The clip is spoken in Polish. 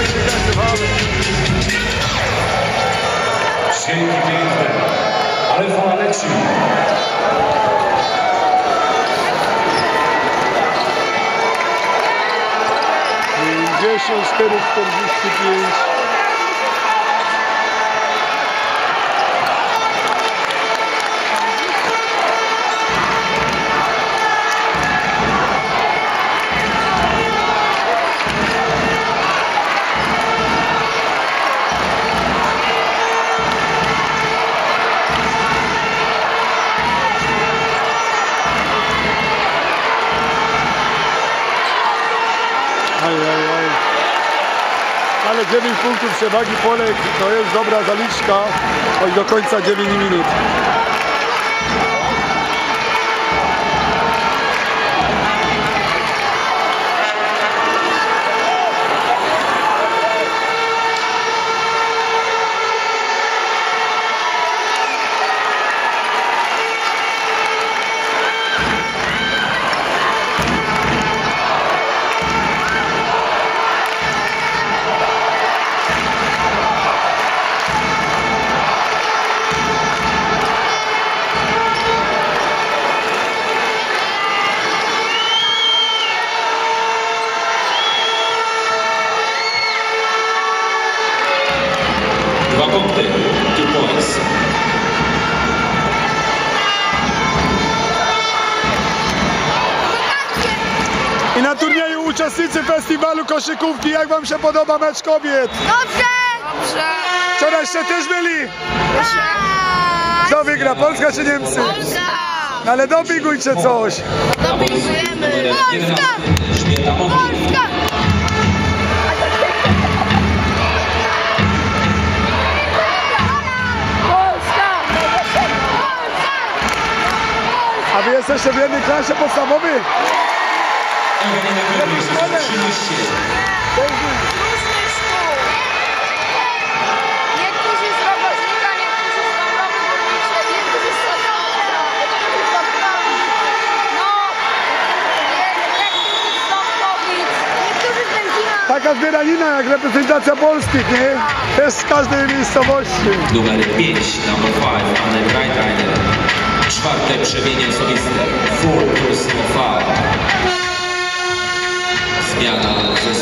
Dzięki piękne. Alfa leci. 54-45. Ale 9 punktów przewagi Polek to jest dobra zaliczka, choć do końca 9 minut. Dwa punkty, 2 points. I na turnieju uczestnicy festiwalu koszykówki, jak wam się podoba mecz kobiet? Dobrze! Dobrze! Wczorajście też byli? Dobrze! Kto wygra, Polska czy Niemcy? Polska! Ale dopingujcie coś! Dopingujemy! Polska! Polska! A wy jesteście w jednej klasie podstawowej? Różnych szkół! Niektórzy z Rogoźnika, niektórzy z Dąbrowy Górniczej, niektórzy z Sosnowca, no, niektórzy z Sosnowic, niektórzy z Będzina. Taka zbieranina jak reprezentacja Polski, nie? Też z każdej miejscowości. Numer 5, number 5, Anne Breitreiter. Czwarte przemienie osobiste. 4 personal foul. Zmiana ze